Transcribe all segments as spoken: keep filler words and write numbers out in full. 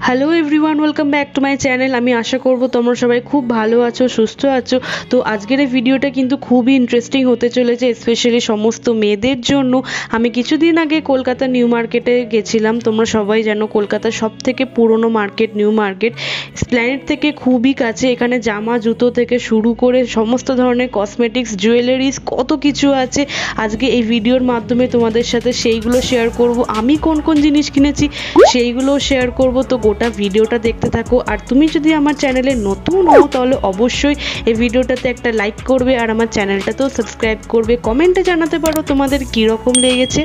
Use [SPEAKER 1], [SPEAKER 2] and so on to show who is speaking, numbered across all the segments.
[SPEAKER 1] Hello everyone, welcome back to my channel. আমি আশা করব তোমরা সবাই খুব ভালো আছো, সুস্থ আছো। তো আজকের এই ভিডিওটা কিন্তু খুবই ইন্টারেস্টিং হতে চলেছে, স্পেশালি সমস্ত মেয়েদের জন্য। আমি কিছুদিন আগে কলকাতা নিউ মার্কেটে গেছিলাম। তোমরা সবাই জানো কলকাতার সব থেকে পুরনো মার্কেট নিউ মার্কেট, এসপ্ল্যানেড থেকে খুবই কাছে। এখানে জামা জুতো থেকে শুরু করে সমস্ত ধরনের কসমেটিক্স, জুয়েলারিস, কত কিছু আছে। আজকে এই ভিডিওর মাধ্যমে তোমাদের সাথে সেইগুলো শেয়ার করব। আমি কোন কোন জিনিস কিনেছি সেইগুলো শেয়ার করব। তো গোটা ভিডিওটা দেখতে থাকো। আর তুমি যদি আমার চ্যানেলে নতুন হও তাহলে অবশ্যই এই ভিডিওটাতে একটা লাইক করবে আর আমার চ্যানেলটাতেও সাবস্ক্রাইব করবে। কমেন্টে জানাতে পারো তোমাদের কীরকম লেগেছে।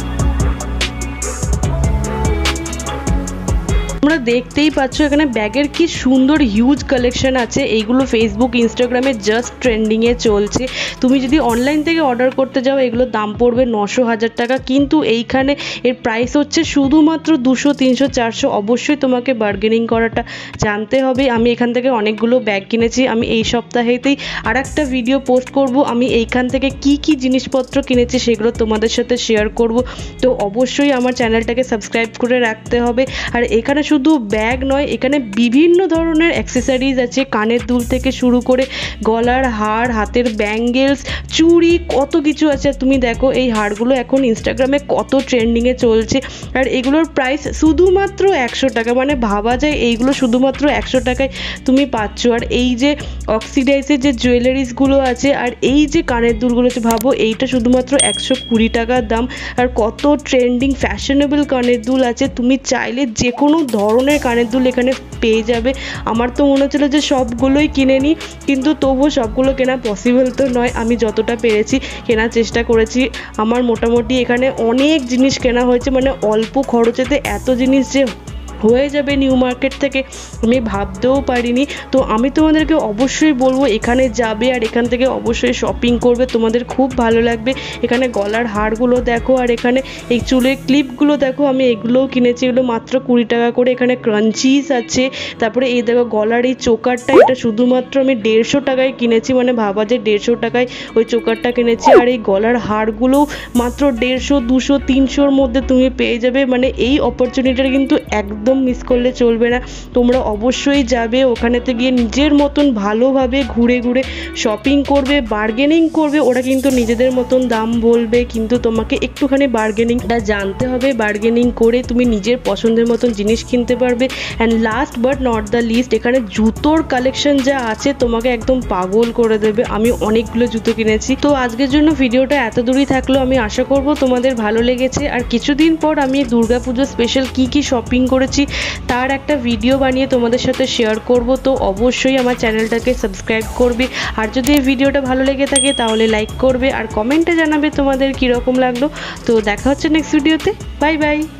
[SPEAKER 1] তোমরা দেখতেই পাচ্ছ এখানে ব্যাগের কি সুন্দর হিউজ কালেকশন আছে। এইগুলো ফেসবুক, ইনস্টাগ্রামে জাস্ট ট্রেন্ডিংয়ে চলছে। তুমি যদি অনলাইন থেকে অর্ডার করতে যাও এগুলোর দাম পড়বে নশো হাজার টাকা, কিন্তু এইখানে এর প্রাইস হচ্ছে শুধুমাত্র দুশো, তিনশো, চারশো। অবশ্যই তোমাকে বার্গেনিং করাটা জানতে হবে। আমি এখান থেকে অনেকগুলো ব্যাগ কিনেছি। আমি এই সপ্তাহেতেই আর একটা ভিডিও পোস্ট করব। আমি এইখান থেকে কি কি জিনিসপত্র কিনেছি সেগুলো তোমাদের সাথে শেয়ার করব। তো অবশ্যই আমার চ্যানেলটাকে সাবস্ক্রাইব করে রাখতে হবে। আর এখানে শুধু ব্যাগ নয়, এখানে বিভিন্ন ধরনের অ্যাক্সেসরিজ আছে, কানের দুল থেকে শুরু করে গলার হার, হাতের ব্যাঙ্গেলস, চুড়ি, কত কিছু আছে। তুমি দেখো এই হারগুলো এখন ইনস্টাগ্রামে কত ট্রেন্ডিংয়ে চলছে। আর এগুলোর প্রাইস শুধুমাত্র একশো টাকা। মানে ভাবা যায় এইগুলো শুধুমাত্র একশো টাকায় তুমি পাচ্ছ। আর এই যে অক্সিডাইজের যে জুয়েলারিসগুলো আছে আর এই যে কানের দুলগুলো আছে, ভাবো এইটা শুধুমাত্র একশো কুড়ি টাকার দাম। আর কত ট্রেন্ডিং ফ্যাশনেবল কানের দুল আছে। তুমি চাইলে যে কোনো ধরনের কানের দুল এখানে পেয়ে যাবে। আমার তো মনে হচ্ছিল যে সবগুলোই কিনে নিই, কিন্তু তবুও সবগুলো কেনা পসিবল তো নয়। আমি যতটা পেরেছি কেনার চেষ্টা করেছি। আমার মোটামুটি এখানে অনেক জিনিস কেনা হয়েছে, মানে অল্প খরচেতে এত জিনিস যে হয়ে যাবে নিউ মার্কেট থেকে আমি ভাবতেও পারিনি। তো আমি তোমাদেরকে অবশ্যই বলবো এখানে যাবে আর এখান থেকে অবশ্যই শপিং করবে, তোমাদের খুব ভালো লাগবে। এখানে গলার হারগুলো দেখো আর এখানে এই চুলের ক্লিপগুলো দেখো, আমি এগুলোও কিনেছি। এগুলো মাত্র কুড়ি টাকা করে। এখানে ক্রাঞ্চিস আছে, তারপরে এই দেখো গলার এই চোকারটা, এটা শুধুমাত্র আমি দেড়শো টাকায় কিনেছি। মানে ভাবা যে দেড়শো টাকায় ওই চোকারটা কিনেছি। আর এই গলার হারগুলো মাত্র দেড়শো, দুশো, তিনশোর মধ্যে তুমি পেয়ে যাবে। মানে এই অপরচুনিটিটা কিন্তু একদম একদম মিস করলে চলবে না। তোমরা অবশ্যই যাবে ওখানেতে গিয়ে নিজের মতন ভালোভাবে ঘুরে ঘুরে শপিং করবে, বার্গেনিং করবে। ওরা কিন্তু নিজেদের মতন দাম বলবে, কিন্তু তোমাকে একটুখানি বার্গেনিংটা জানতে হবে। বার্গেনিং করে তুমি নিজের পছন্দের মতন জিনিস কিনতে পারবে। And last but not the least, এখানে জুতোর কালেকশন যা আছে তোমাকে একদম পাগল করে দেবে। আমি অনেকগুলো জুতো কিনেছি। তো আজকের জন্য ভিডিওটা এত দূরই থাকলো। আমি আশা করব তোমাদের ভালো লেগেছে। আর কিছুদিন পর আমি দুর্গাপুজো স্পেশাল কি কি শপিং করেছি তার একটা ভিডিও বানিয়ে তোমাদের সাথে শেয়ার করব। তো অবশ্যই আমার চ্যানেলটাকে সাবস্ক্রাইব করবে। আর যদি এই ভিডিওটা ভালো লেগে থাকে তাহলে লাইক করবে আর কমেন্টে জানাবে তোমাদের কীরকম লাগলো। তো দেখা হচ্ছে নেক্সট ভিডিওতে। Bye by.